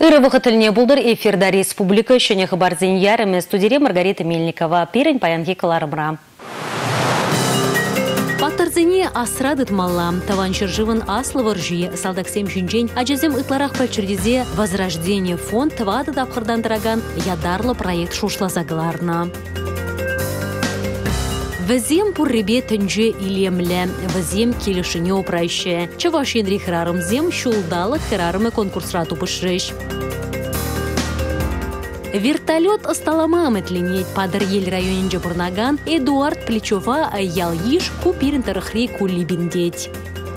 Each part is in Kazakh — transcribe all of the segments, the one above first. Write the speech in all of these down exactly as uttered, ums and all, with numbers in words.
Пыры вахытыльне булдыр эфирда республика шене хабарзен ярыме студире Маргарита Мельникова. Пирень паянки каларымра. Паттарзене асрадыт малла. Таван чыржывын аслы жүйе салдаксем жүнжен ажезем ытларах прочердезе возрождение фонд твады дапқырдандыраган ядарлы проект шушлазагларна. Вазем пурребе тынже илемле, вазем келешіне опрайше. Чавашен рихрарымзем шулдалы херарымы конкурсра тупышрыш. Вертолет осталамаметленеть падыр ел районинже бурнаган Эдуард Плечова ял иш купирин тарыхри кулибиндеть.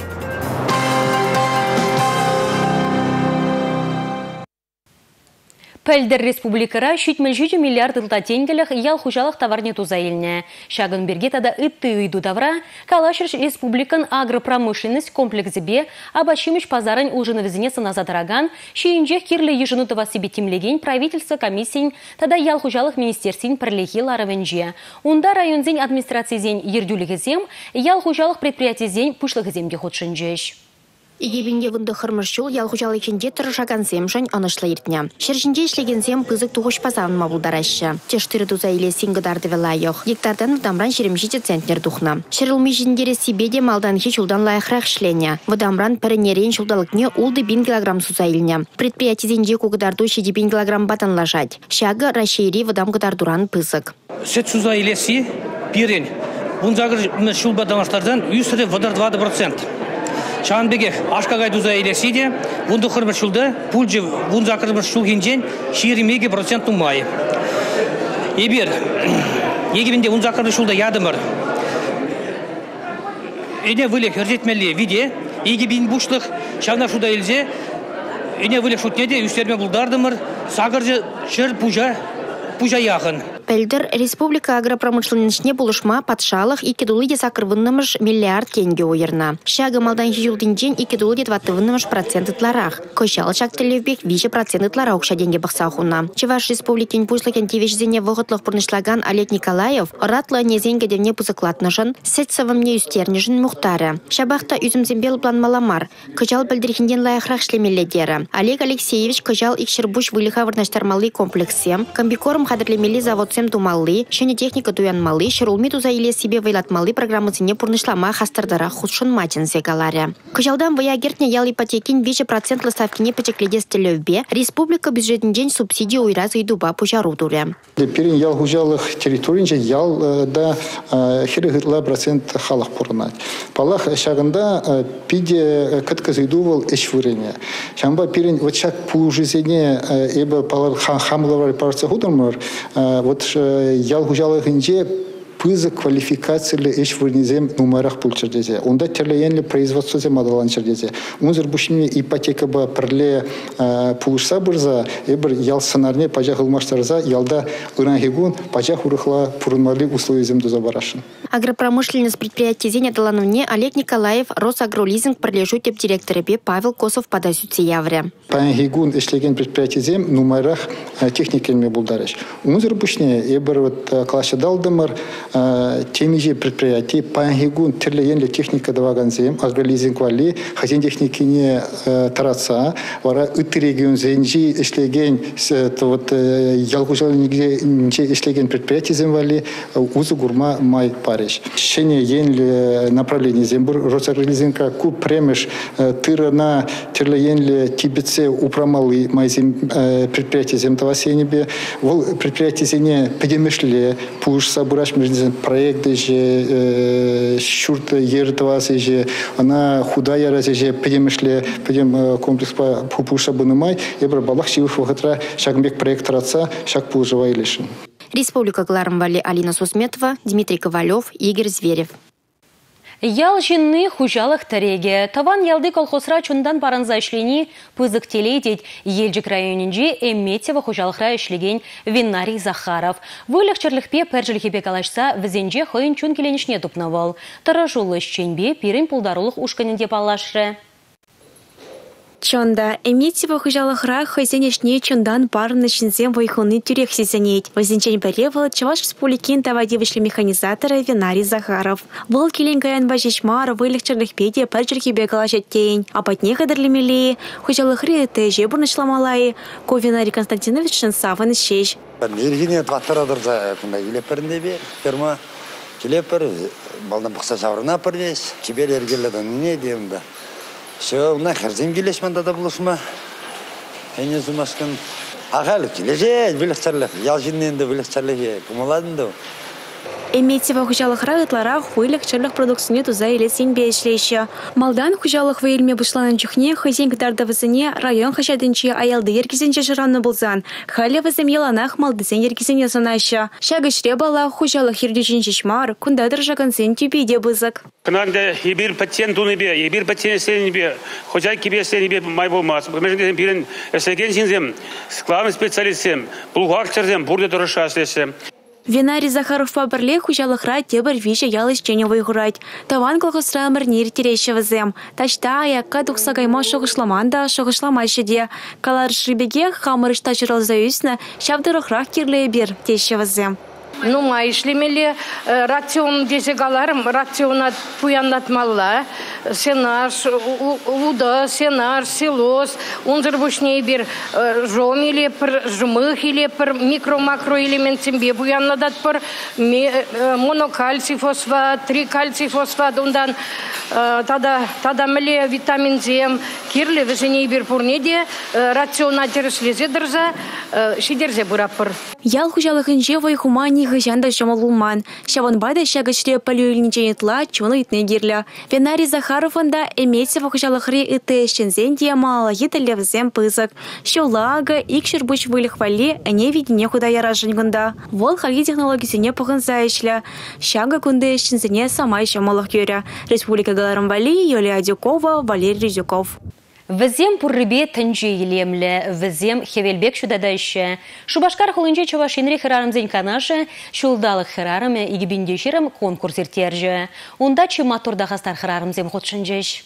Пәлдер республикара шүтмел жүз миллиард ылта тенгелях ял хужалық товарне тузайылне. Шагын бергетада ытты үйду тавра, калашырш республикан агропромышленность комплексібе абачимыш пазарын улжыны саназадараган, шейінжех кирлі ежыну тавасыбе тимлеген правительство комиссиян тада ял хужалық министерсин пірлехи ларывенже. Унда районзен администрациязен ердюлігізем, ял хужалық предприятизен пушлығыземге хотшынжеш. Игебинге вынды хырмыршыл ял хужалыкенде тұрышагансем жан анышлы ертіне. Шершінде ішлегенсем пызык туғыш пазанын мабылдараща. Тештыры туза иле сингадарды велайық. Гектардан вдамран шеремшите центнер духна. Шерылми жіндері сибеде малдан хич улдан лайықрақ шлене. Вдамран пірінерен шулдалыкне улды бин килограмм суза илне. Предприятизенде кугыдарду шеди бин килограмм батан лажать. Шагы рашейри вдам кадардуран пызык. Сет суза илеси пирен. Бунзагыр шулбадамаштардан үсірі вадар двадцать процент. Шанбеге ашкагай дуза илесиде, вунду хырбыр шулды, пульжы вун закырбыр шулгенжен ширимеге процент умай. Ебер, егебінде вун закырбыр шулда ядымыр. Эне вылек өржетмелі виде, егебин бушлық шагна шуда елзе, эне вылек шутнеде үстерме булдардымыр, сағыржы шыр пужа, пужа яғын. Пәлдір республика агропромышленнішне болышма патшалық икедулы де сақырвыннымыш миллиард тенге ойырна. Шағы малдан хижулдинжен икедулы де дваттывыннымыш процент ытларах. Кошалы шақ тілевбек виже процент ытлара оқша денге бақсақуна. Чеваш республикен пушлыкен тевешзене вғытлық бұрнышлаган Олег Николаев ратлы незенге девне пузыклатнышын, сетсавымне үстернежін мұқтары. Шабақта үзімзембел план маламар. Кыжал бәлдірхінден лайықрақ шлемеледері. Олег Алексеевич кыжал икшірбуш вылыха вырнаштармалы комплексем, комбикорым қадырлемелі завод Сем тумалли, шене техника туянмалли, шырулми туза иле себе вайлатмалли программасыне пурнышлама хастардара худшын матин зегаларе. Кыжалдан вая гертне ял ипотекин виже процентлы ставкине пачекледес телевбе, республика бюджетинжен субсидии уйраз идуба пужару дуре. Перин ял хужалых территоринже ял да хирыгытла процент халах пурнать. Палах шагында пиде кыткыз идувал эшвырение. Шамба перин вот шаг пужизене эбе палар хамлавар парца худамар, вот ял хужалыгынже пызы квалификациялы эш вырнезем нумарах пульчердезе. Онда терлеенли производство зем адаланчердезе. Унзыр бушине ипотека ба прле пулышса бырза, эбір ял санарне пажах ылмаштарза, ялда ырангегун пажах урыхла пурынмали условия зем доза барашын. Агропромышленность предприятия зеня Далановне Олег Николаев Росагролизинг пролежу теп директоры Павел Косов подасются явре. Паангегун эшлеген предприятия зем нумарах техникельме булдарыш. Унзыр бушине эбір вот класса далдымыр темиже предприятий паангегун терлеенли техника даваганзем агролизинг вали хазин техникине тараца вара ыты регион зенжи эшлеген вот ялгужалнигде эшлеген предприятий зем вали узу гурма май париж шене енли направление зембур росагролизинга ку премеш тырана терлеенли тибетсе упрамалы майзем предприятий зем тавасенебе вол предприятий зене педемешле пуш сабураш проекты же шурта ертвасы же она худая разе же педемешле педем комплекс по пупуша бунымай ебр балах шивых вахатра шагмбек проект раца шаг пулжевай лишин. Республика Гларамвали Алина Сусметова, Дмитрий Ковалев, Игорь Зверев. Ял жинны хужалық тәреге. Таван ялды колхозра чундан паранза ішлені пызык теледет. Елжік районинже эмметева хужалықра ішлеген Виннарий Захаров. Вылық чырлықпе пәржілхебе калашса візенже хойын чун келенішне тупнавал. Таражулы шченбе пирін пулдарулық ушканінде палашры. Чонда, эмитива хужалахра хозяйнешне чондан парны шинзем вайхуны тюрек сизанет. Возенчен перевал Чуваш Республикин тавадивышли механизаторы Винарий Захаров. Был киленгаян бажишмар вылегчерлих педе парчерки бегала тень. А под некоторыми мили хужалахри теже бурнышламалай. Ко Винарий Константинович Шенсаван ищещ. Нергине тваттарадыр за илепернебе ферма килепер балдан бақса жаврына первес кибер ергеледен не деймді. Все, на херзем гилеш манда да булышма. Эне зумашкан агалы килеже билексерлек, ялжинненде билексерлек кумаладынды. Эмитива хужалахра ытларах вылек черлых продукцияне туза или сенбе ишлейші. Малдан хужалах вейлме бұшланын жүхне хозяин гдарды візіне район хашадынче аялды еркізенче жыранны болзан. Халі візім еланах малдызен еркізене санайшы. Шагышре бала хужалах ердюжен жешмар, күндадыр жағынсен тюбейде бұзық. Кынанда ебір пациент уныбе, ебір пациент сенебе, хозяй кебе сенебе май болмас. Межден пирен эсеген синзем, склавым специалистем, булгарчерзем, бурде дұрыша әсілесі. Винарий Захаров пабірле хужалықра тебір виже ялыс және вайғырайд. Таван қылғысыра мірнер терешевізем. Ташта аяққа тұқсағайма шоғышламанда шоғышламайшы де. Калар шрибеге хамырыш ташырылза үсіні шабдырықрақ керлее бір тешевізем. Ну, ма ишлемеле рацион десегаларым, рационат пуянатмалла, сенар, уда, сенар, селос, унзыр бушней бир жом или пр, жмых или пр, микро-макроэлемент сембе пуяннадат пр, монокальций фосфат, трикальций фосфат, ундан тада, тада мле витамин З, кирле весеней бир пурнеде, рационатер слезе дырза, шидерзе бурапыр. Ял хужалықынже вайхумани гыжанда жомалулман. Шаванбайда шагышре полюэльниченетла чуны итнегерлі. Винарий Захарованда эметсева хужалықри ите шензен диамала етелевзем пызык. Шолага икшір бұш вылихвали әне видене худая ражынгында. Вол хали технологисене пығынза ішлі. Шага күнді шензене самай жомалық көрі. Республика Галарамбали, Юлия Дюкова, Валерий Резюков. Візем пұррыбе тінжі елемлі, візем хевелбек шудадайшы. Шубашкар хылынжы чавашинри хырарымзен канашы, шулдалық хырарымы игібіндешірім конкурс ертержі. Онда чы матурдағастар хырарымзем құтшынжыш.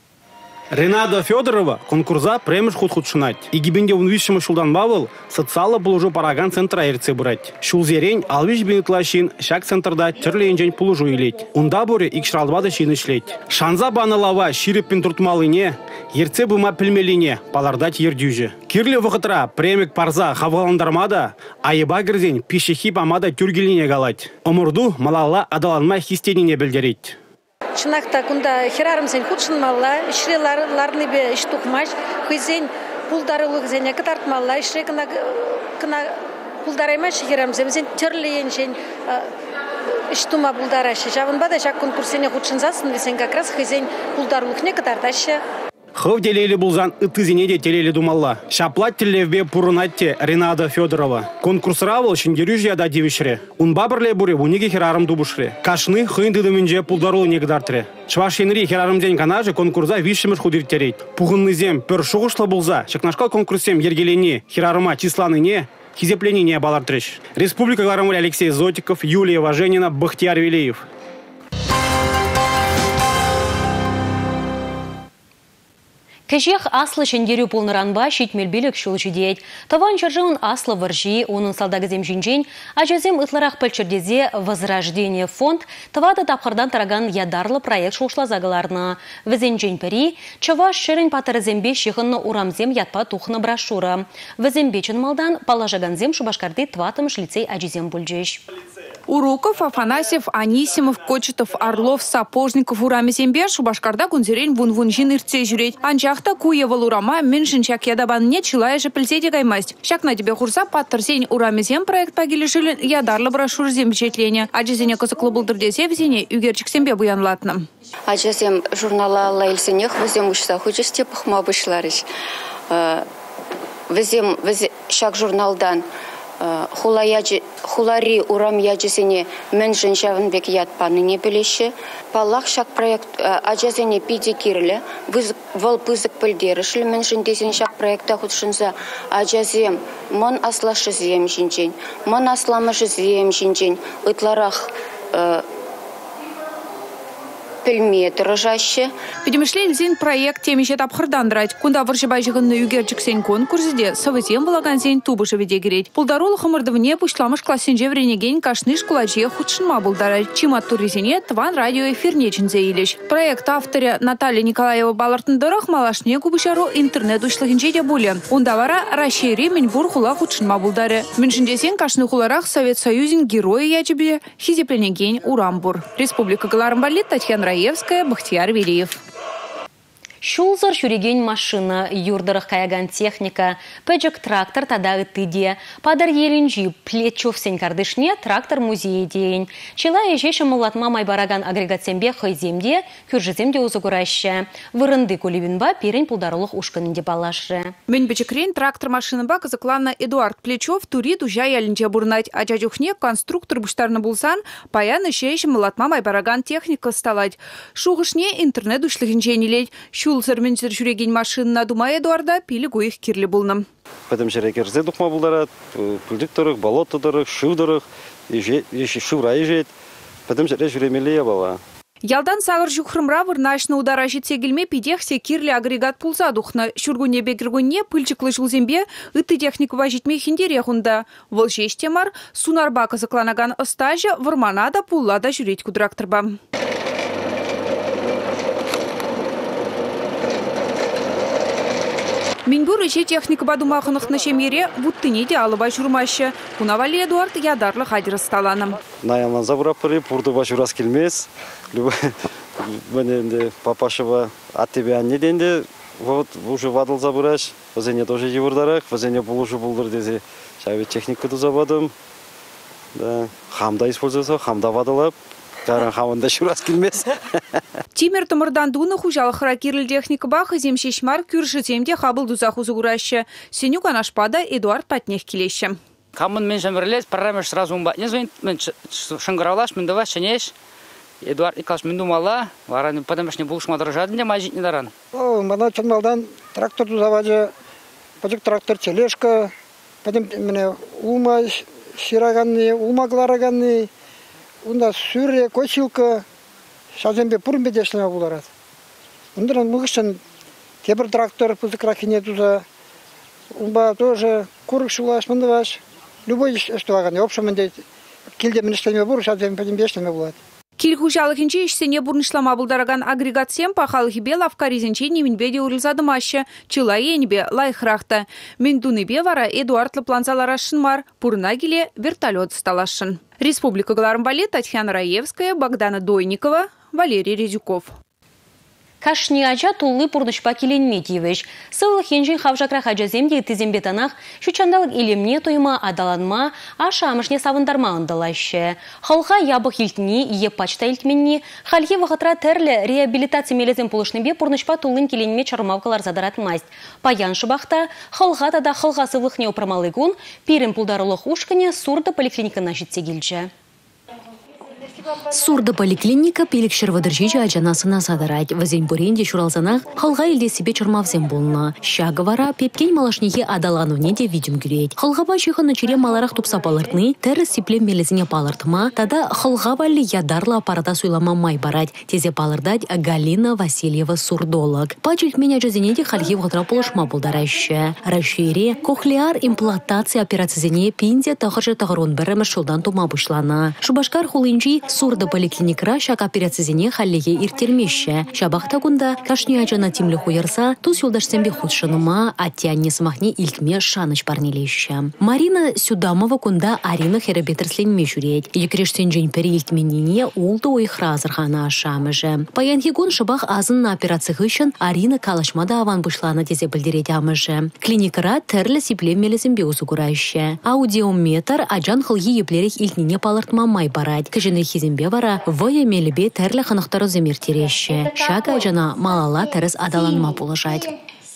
Ренада Федорова конкурса премеш хут-хутшынать. Игибенде унвишшымы шулдан бавыл, социалы бұлыжу параган центра ерце бұрать. Шулзерень алвиш бенетлашин шак центрда түрлі енжен пулыжу елет. Унда бұры икшралбады шин ішлет. Шанза баналава ширеппен туртмалыне, ерце бұма пілмеліне, палардать ердюжі. Кирлі вғытра премек парза хаваландармада, айыба кірзен пишехи памада тюргеліне галать. Омырду малала адаланма хистеніне білдерет. Чынақта күнда херарымсен худшынмалла, ішреларны бе іштуқмаш, хызен пулдарылық зене кытартмалла, ішре кына пулдараймаш херарымсен, зен түрлі еншен іштума пулдарашы. Жавынбада жақ конкурсене худшынзасын, весен как раз хызен пулдарылықне кытарташы. Хов телели булзан ытызенеде телели думалла. Шаплат телевбе пурунатте Ренада Федорова. Конкурсравал шиндерюжья да дивишре. Он бабрле буре вуниге херарым дубушре. Кашны хынды дыминже пулдарулы негдартре. Швашенри херарым день канаже конкурса вишемеш худиртерейт. Пугыннызем пер шугушла булза. Шакнашкал конкурсем ергелене херарыма числаныне. Хизепление балартреш. Республика Галарамбали, Алексей Зотиков, Юлия Важенина, Бахтияр Велеев. Кежех аслы шендерю пулныранба шитмелбилік шулчы дейд. Таван чаржын аслы варжи, оның салдагызем жинжен, ажазем ытларақ пөлчердезе Возрождение фонд тавады тапқырдан тараган ядарлы проект шушлазағыларына. Візенжен пәрі, чаваш шырын патырызембе шиғынны урамзем ятпа тухны брошюра. Візембечін малдан палажаганзем Шубашкарды тватымыш лицей ажизем бүлжеш. Уроков, Афанасьев, Анисимов, Кочетов, Орлов, Сапожников, Урамезембе, Шубашкарда күнзерен вун-вун-жин иртсе жүрет. Анчақта куевал урама, меншін чак ядабанне чилая же пілседе гаймасть. Шакна тебе хурса паттырсен Урамезем проект пагилешілін ядарлы брошюр зембечетлене. Аджезене кызықлы бұлдырдесе візене үгерчіксембе буянлатным. Аджезем журнала лайлсенех візем ұшса хүчісте пұхма бұшларыш. Візем шак журналдан Хулари урам яджесене мен женщавын бек ятпаны не білеші. Палах шак проект аджазене пиде кирлі, выл пызык пілдерішілі мен жіндесен шак проекта худшынса аджазем мон аслашы зием жинжен, мон асламышы зием жинжен, ытларах пілме тұрыжашы. Педемешлен зен проект темеше тапқырдандырать. Кунда варшыбай жығынны үгерчіксен конкурсыде савызен болаған зен тубышы веде керет. Пулдарулы хымырдывне пушламыш классен жевренеген кашныш кулаче худшынма булдары. Чимат туризене тван радио эфирне чынзе илеш. Проект авторы Наталья Николаева балартындырық малашне кубышару интернет ушлығынче де боле. Онда вара Рашери Минбур хула худшынма булдары. Меншіндесен кашны хуларах Совет Союзин герои ячебе хизепленеген урамбур. Республика Галарымбалит, Татьяна Раевская, Бахтияр Велиев. Шулзар шүреген машина, юрдырық каяган техника, пәжік трактор тада үттіде, падар елінжі плетчов сен кардышне трактор музейі дейін. Чила ежеші мұлатма майбараган агрегатсембе хайземде, күржіземде өзі күрәші. Вырынды көлевінба перен пулдарылық ұшқынынде балашы. Мен бәжікрен трактор машина ба қызықланна Эдуард Плечов турит ұжа елінже бұрнать, а жажухне конструктор бұштарны бұлсан, паян ешеші мұлатма майбараган техника сталать. Шуғышне интернет ұшлығынже нелет. Шулсыр менсір жүреген машинына дума Эдуарда пилі гойық керлі болным. Пәдім жерекерзе дұқма бұлдарат, пүлдік тұрық, болот тұрық, шыв тұрық, еші шывра ежет. Пәдім жере жүремелея бала. Ялдан сағыр жүхрымра вырнашны удара жетсе келме пидехсе кирлі агрегат пулса дұқны. Шүргуне бекіргуне пүлчіклы жылзембе үтті техникова жетме хиндере ғында. Вол жештемар сунарба қызықланаган ыстажы вырманада пуллада жүрет күдрактырба. Минбур еше техника бадумақынық нәшемере бұттыне де алыба жүрмашы. Кунавали Эдуард ядарлы қадыр сталаным. Наялан забырапыры, бұрды башы урас келмес. Бәненде папашыва аттебе анне денде, вот уже вадыл забыраш. Вазене тоже евырдарак, вазене бұл уже бұлдыр дезе. Шайвет техникаду забадым. Хамда используется, хамда вадылап. Каран хавында шурас келмес. Тимер тымырдан дуны хужалықыра кирлі техника бақы земшешмар күрші земде қабыл дұзақ ұзы күрәші. Сеню канашпада Эдуард Патнех келеші. Камын мен жәмірлес, парамеш сразу ұмба. Не звонит, мен шыңғыралаш, мен давай шенеш. Эдуард Николаевич мен думала, вараны падамеш не бұлышма дыржадын де мажит не даран. Мана чанмалдан трактор дұзаваджы, падик трактор телешка, падим мене ума шираганны, ума глараганны. Унда сүре, кочилка, шазембе пурмбе дешлеме буларат. Ундан мыгышын тебір трактор пызыкрахине туза. Унба тоже курык шулаш, мындываш. Любой эштуаган, общеменде килде менештеме бур, шазембе падим дешлеме булат. Кил хужалықынче ішсене бұрнышлама бұлдараган агрегат сем пахалықыбе лавкаризенче немінбеде урылзадымашы. Чыла енбе лайхрахта. Мен дуныбе вара Эдуардлы планзаларашын мар, пурна келе вертолет сталашын. Республика Галарымбалет, Татьяна Раевская, Богдана Дойникова, Валерий Резюков. Кашни ача тулы пурнышпа келенме дейвеш. Сылық енжен хавжакра хаджаземде тізембетанақ шучандалық елемне тойма адаланма, аша амышне савындарма ындалашы. Халға ябық елтіне, ие пачта елтменне, халхи вақытра тәрлі реабилитация мелезен пулышныбе пурнышпа тулын келенме чармавкалар задаратмасть. Паян шыбақта, халға тада халға сывықне опрамалығын, пирен пулдарылық ушкане сурда поликлиникана жетсе келжі. Сурда поликлиника пелік шырвадыржечі ажанасына садарайд. Вазен буренде шуралзанақ халға елде себе чырмавзен болна. Шағы вара пепкен малашнеге адалануне де видим күрейд. Халға бачығы начере маларақ тупса палыртны, тәрі сиплем мелезіне палыртыма, тада халға вали ядарлы аппарата суйлама май барад. Тезе палырдад Галина Васильева сурдолог. Пачылт мен ажазенеде халги вғытра полышма болдарайшы. Рашире кохлеар имплантация операцизене пинде тағыржы тағырон бірімі шылдан тума бұшлана. Шубашкар хулынжи сурда поликлиникра шак операцизене халлеге иртермеші. Шабақта күнда кашни ажана тимлі хуярса, туз юлдашсембе худшыныма, аттианне смахне илтме шаныш парнелеші. Марина Сюдамова күнда Арина херабетрсленме жүрет. Екрештен жен пері илтменіне улды ойхра азырғана ашамыжы. Паянхигун шабақ азын на операцияғы үшін Арина калашмада аван бұшланы дезе білдерет амыжы. Клиникара тәрлі сиплемелесімбе ұзы күрайшы. Аудиометр ажан хылги еплерек илтніне палыртма май барад. Кіжіні хизембе вара вая мелебе тәрлі қанықтары земер тереші. Шага жана малала тәріз адаланма положать.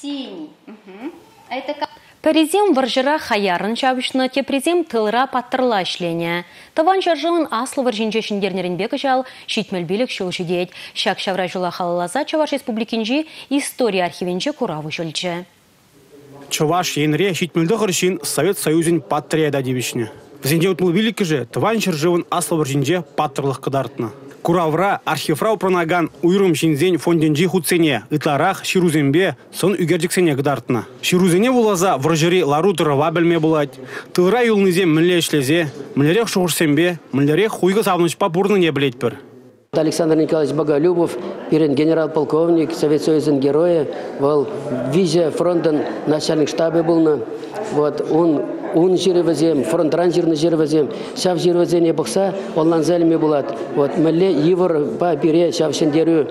Перезем варжыра хаярын чабышны тепрезем тылыра паттырла ішлене. Таван жаржын аслы варжинже шиндернерінбегі жал шитмелбелік шыл жидет. Шак шавра жыла халалаза Чаваш Республикинжи история архивенже куравы жылчы. Чаваш енре шитмелді ғыршин Совет Союзин паттрияда дебішіне. Візенде ұтмыл великі же Таван жаржын аслы варжинже паттырлық қыдартына. Куравра архиврау пронаган уйрым шинзен фонденжи худсене, ытларах ширузембе сон үгердіксене гыдартына. Ширузене булаза вржыри лару тырыва білме булать. Тылра юлнызе мүлле ішлезе, мүллерек шуғырсембе, мүллерек хуйғы савнышпа бұрны не білет бір. Александр Николаевич Боголюбов, перед генерал-полковник, Совет Союзын героя, был визия фронтын начальник штабы был. Вот он он жирвазем, фронт ранжирный жирвазем, шав жирвазене бокса, он ланзельме булат. Вот мэлле ивор по пере шав шендерю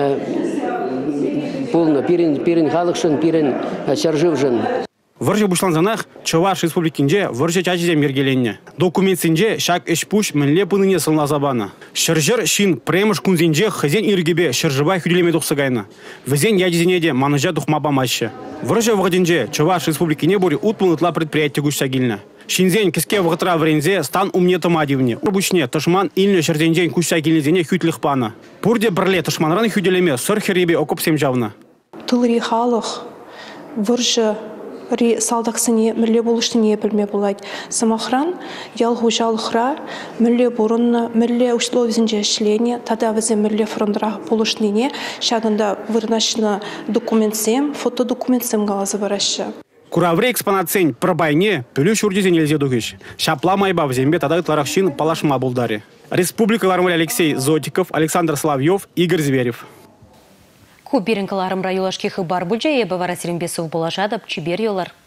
полно пирин пирин халыкшын пирин шаржывжын. Выржы бушланзанах Чуваш республикинже выржы чачизем ергеленне. Документсинже шак эшпуш мінле пыныне сылназабана. Шыржыр шин премыш кунзинже хызен иргебе шыржыба хүделеме тухсыгайна. Візен ядизенеде маныжа тухмаба матчы. Выржы вғадинже Чуваш республикине бори утпынытла предприятие гущагильна. Шинзен кіске вғытра врензе стан умне тымадивне. Урбучне тышман илне шырзенжен кущагильнезене хүтліх пана. Пурде бірле тышманран хүделеме сыр херебе окупсем жавна. Тылри халық выржы ри салдақсыне мүлле болыштыне білме болады. Самахран ял хужалықра мүлле бұрынны, мүлле условизінже ішлене, тада візе мүлле фронтыра болыштыне, шағында вырнашыны документсем, фотодокументсем ғалазы барашы. Куравре экспонатсен пробайне пүлі шурдезен елзе дұғыш. Шапла майба взембе тада ытларақшын палашма болдаре. Республикаларымыл Алексей Зотиков, Александр Соловьев, Игорь Зверев. Кубиринкаларым райолашки хыбар бүлже ебі вара сиренбесу болашадып чибер йолар.